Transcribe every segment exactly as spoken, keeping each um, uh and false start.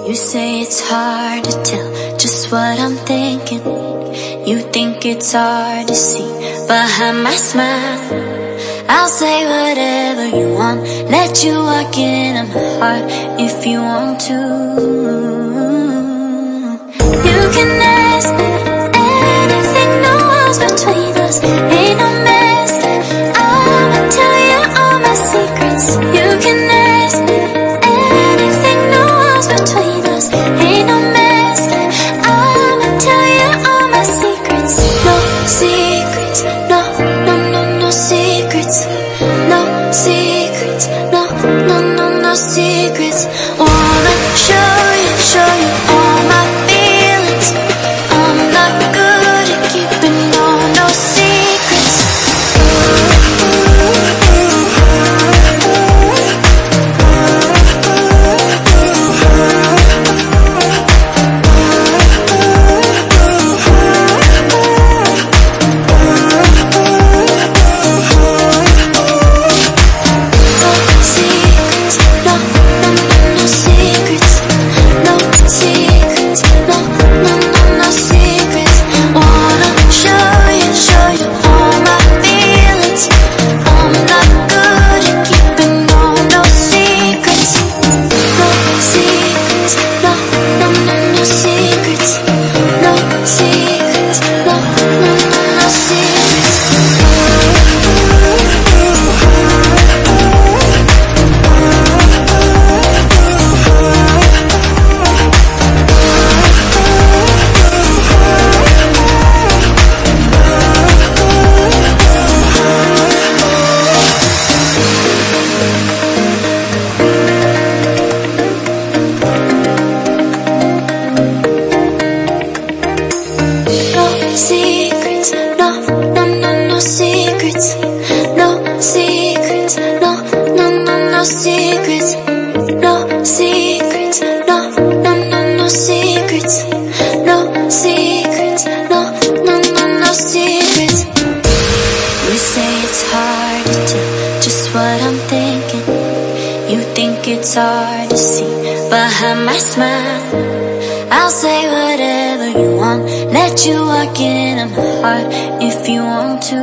You say it's hard to tell just what I'm thinking. You think it's hard to see behind my smile. I'll say whatever you want, let you walk into my heart if you want to. You can ask me anything, no walls between us, ain't no mess. I'ma tell you all my secrets. You can ask me anything, no walls between us, ain't no mess. I'ma tell you all my secrets. No secrets, no, no, no, no secrets. No secrets, no, no, no, no secrets. Wanna show you, show you all my feelings. I'm not good at keeping no, no secrets. Secrets, no, no, no, no secrets. No secrets, no, no, no, no secrets. No secrets, no, no, no, no secrets. No secrets, no, no, no, no secrets. You say it's hard to tell just what I'm thinking. You think it's hard to see behind my smile. I'll say whatever you want, let you walk into my heart if you want to.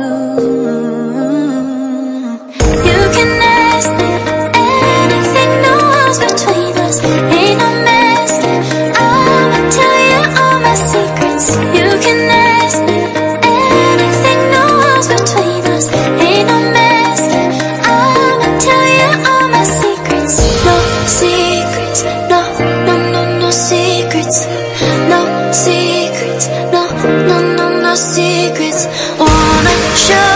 You can ask me anything, no walls between us, ain't no mess. I'ma tell you all my secrets. You can ask me anything, no walls between us, ain't no mess. I'ma tell you all my secrets. No secrets, no, no, no, no secrets. No secrets, no, no, no, no secrets. Wanna show